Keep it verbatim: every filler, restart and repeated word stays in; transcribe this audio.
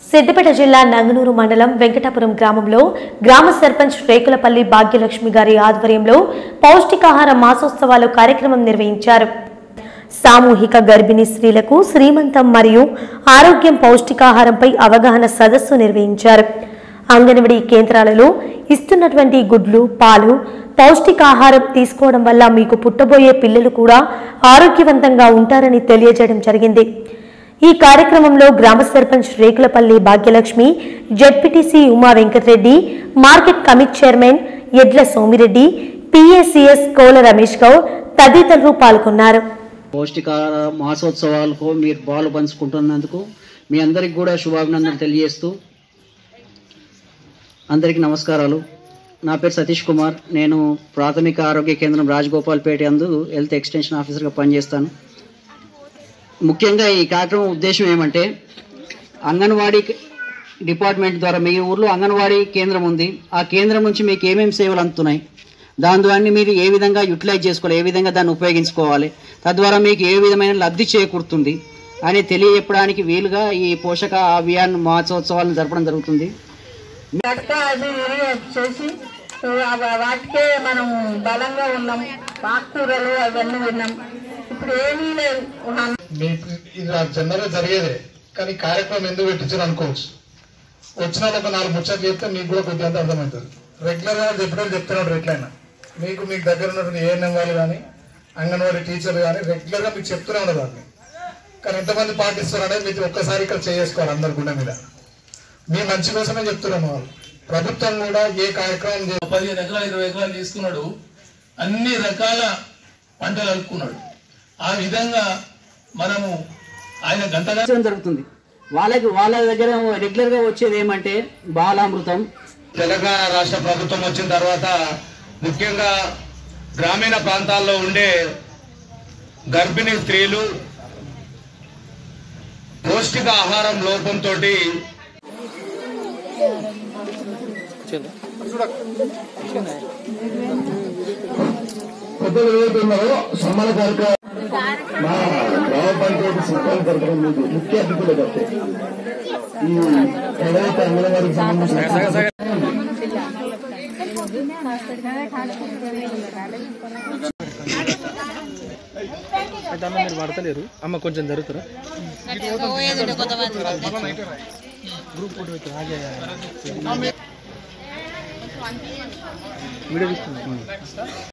సిద్దిపేట జిల్లా నంగనూరు మండలం వెంకటాపురం గ్రామంలో గ్రామ సర్పంచ్ రేకులపల్లి భాగ్యలక్ష్మి గారి ఆధ్వర్యంలో పౌష్టికాహార మాసోత్సవాలు కార్యక్రమం నిర్వహించారు. సామూహిక గర్భిణీ స్త్రీలకు శ్రీమంతం మరియు ఆరోగ్యం పౌష్టికాహారంపై అవగాహన సదస్సు నిర్వహించారు. అంగన్వాడీ కేంద్రాలలో ఇస్తున్నటువంటి గుడ్లు, పాలు, పౌష్టికాహారం తీసుకోవడం వల్ల మీకు పుట్టబోయే పిల్లలు కూడా ఆరోగ్యవంతంగా ఉంటారని తెలియజేయడం జరిగింది. ఈ కార్యక్రమంలో గ్రామ sarpanch Rekulapalli Bhagyalakshmi, ZPTC Uma Venkatareddy, market committee chairman Edla Somireddy, PACS Kola Ramesh Goud తదితరులు పాల్గొన్నారు. పౌష్టికాహార మాసోత్సవాలకు మీరు పాలు పంచుకుంటున్నందుకు మీ అందరికి కూడా శుభాభినందనలు తెలియజేస్తూ అందరికీ నమస్కారాలు. నా పేరు సతీష్ కుమార్. నేను ప్రాథమిక ఆరోగ్య కేంద్రం రాజగోపాల్పేట యందు హెల్త్ ఎక్స్టెన్షన్ ఆఫీసర్గా పనిచేస్తాను. ముఖ్యంగా ఈ కార్యక్రమం ఉద్దేశం ఏమంటే, అంగన్వాడీ డిపార్ట్మెంట్ ద్వారా మీ ఊర్లో అంగన్వాడీ కేంద్రం ఉంది, ఆ కేంద్రం నుంచి మీకు ఏమేమి సేవలు అందుతున్నాయి, దాని ద్వారా మీరు ఏ విధంగా యూటిలైజ్ చేసుకోవాలి, ఏ విధంగా దాన్ని ఉపయోగించుకోవాలి, తద్వారా మీకు ఏ విధమైన లబ్ధి చేకూరుతుంది అని తెలియజెప్పడానికి వీలుగా ఈ పోషక అభియాన్ మాసోత్సవాలను జరపడం జరుగుతుంది. వాటికే మనం బలంగా ఉన్నాం, ఆకుకూరలు అవన్నీ విన్నాం. ఇప్పుడు ఏమీ లేదు. మీకు ఇది జనరల్గా జరిగేదే, కానీ కార్యక్రమం ఎందుకు పెట్టించారు అనుకోవచ్చు. వచ్చిన ఒక నాలుగు ముచ్చట్లు చెప్తే మీకు కూడా కొద్దిగా అంత అర్థమవుతుంది. రెగ్యులర్గా చెప్పడం చెప్తున్నాడు ఎట్లయినా మీకు మీకు దగ్గర ఉన్నటువంటి ఏఎన్ఎం వాళ్ళు కానీ అంగన్వాడీ టీచర్లు కానీ రెగ్యులర్గా మీకు చెప్తూనే ఉండదు దాన్ని. కానీ ఎంతమంది పాటిస్తారు అనేది మీరు ఒక్కసారి ఇక్కడ చేసుకోవాలి. అందరి గుండె మీద మీ మంచి కోసమే చెప్తున్నాను. వాళ్ళు ప్రభుత్వం కూడా ఏ కార్యక్రమం పదిహేను ఎకరాలు ఇరవై ఎకరాలు తీసుకున్నాడు, అన్ని రకాల పంటలు అనుకున్నాడు. ఆ విధంగా మనము ఆయన గంటగా జరుగుతుంది. వాళ్ళకి వాళ్ళ దగ్గర రెగ్యులర్గా వచ్చేది ఏమంటే బాలామృతం. తెలంగాణ రాష్ట్ర ప్రభుత్వం వచ్చిన తర్వాత ముఖ్యంగా గ్రామీణ ప్రాంతాల్లో ఉండే గర్భిణీ స్త్రీలు పౌష్టిక ఆహారం లోపంతో పెద్దలు ఏదైతున్నారో సమ్మాన కార్యక్రమం మా గ్రామ పంచాయతీ సిబ్బంది తరఫున మీకు ముఖ్య అతిథులు కట్టే ఈ ఏదైతే అంగన్వాడికి సంబంధించిన మీరు పడతలేరు అమ్మ, కొంచెం జరుగుతారా గ్రూప్ ఫోటో వీడియో తీసుకుంటాం.